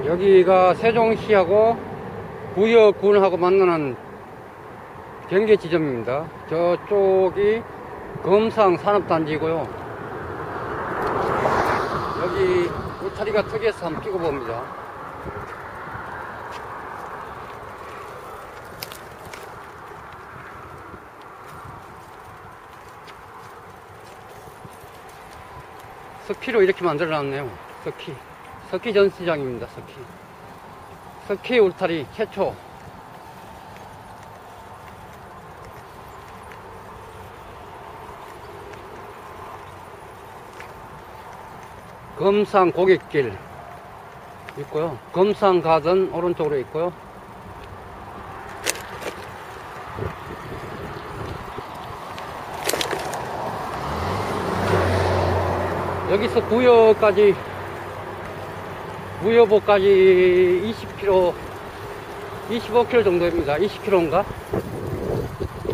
여기가 세종시하고 구역군하고 만나는 경계 지점입니다. 저쪽이 검상 산업단지고요. 여기 울타리가 특이해서 한번 끼고 봅니다. 스키로 이렇게 만들어 놨네요. 스키 전시장입니다. 스키 울타리 최초. 검상 고객길 있고요. 검상 가든 오른쪽으로 있고요. 여기서 부여까지, 무여보까지 20km, 25km 정도입니다. 20km인가?